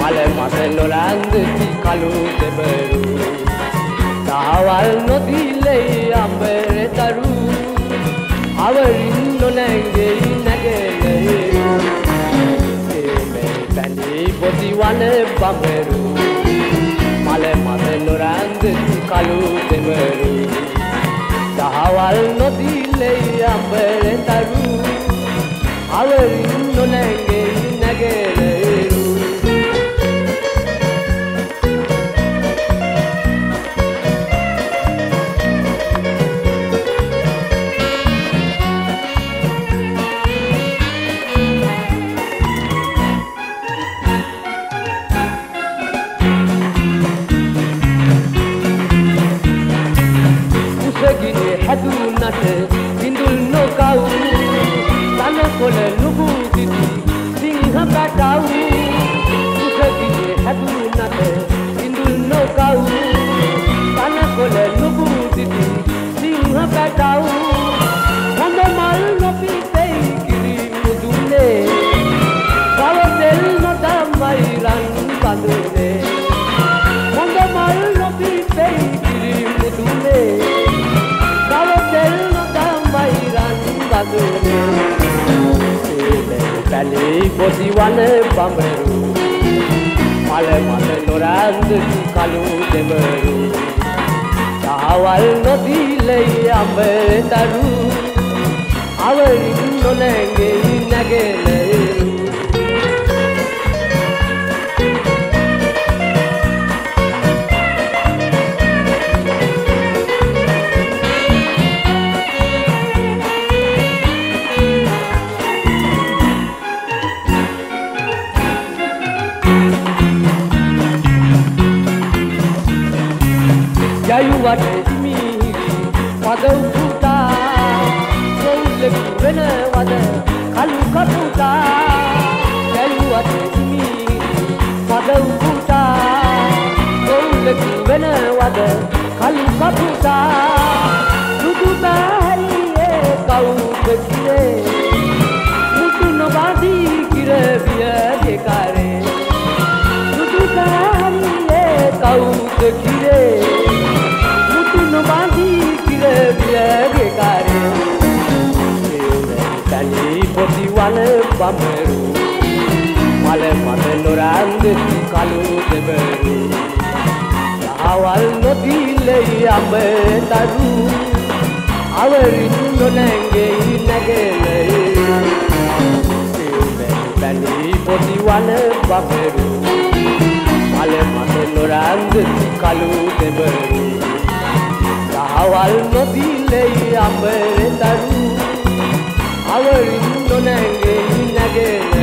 මල මත නොරැඳති කළු දෙබරු දහවල් නොදිලෙයි අඹරේ තරු අවරින් නොනැගෙයි නැගෙනහිරු මේ බැඳී පොති වන බඹරු මල මත නොරැඳති කළු දෙබරු දහවල් නොදිලෙයි අඹරේ තරු අවරින් නොනැගෙයි නැගෙනහිරු හැදුනට සිඳුල් නොකව් තනකොළ නුඹු දිදි සිංහ පැටව් උසගියේ හැදුනට සිඳුල් නොකව් තනකොළ නුඹු දිදි සිංහ පැටව් හොඳ මල් නොපිතෙයි කිරි මුදුනේ කවතෙල් නොදමයි රන් බඳුනේ හොඳ මල් නොපිතෙයි කිරි මුදුනේ පැලේ පොති වන බඹරු මල මත නොරැඳති කළු දෙබරු දහවල් නොදිලෙයි අඹරේ තරු අවරින් නොනැගෙයි නැගෙනහිරු යයුවට මිහිරි පද උපුටා සොල්ලකි වෙනවද කළු කපුටා යයුවට මිහිරි පද උපුටා සොල්ලකි වෙනවද කළු කපුටා සුදු බෑරියේ කවුද කිරේ මුතු නොබදී කිර වියගේ කරේ සුදු බෑරියේ කවුද කිරේ बांधी किरे बिये कारे तनी पोती वन बमरू मले मत नोरंदी कालू देबरू दहवल नोदिलेई अम्बरे तरू आवरिन नोनंगेई नगेनहिरू तनी पोती वन बमरू मले मत नोरंदी कालू देबरू දහවල් නොදිලෙයි අඹරේ තරු අවරින් නොනැගෙයි නැගෙනහිරු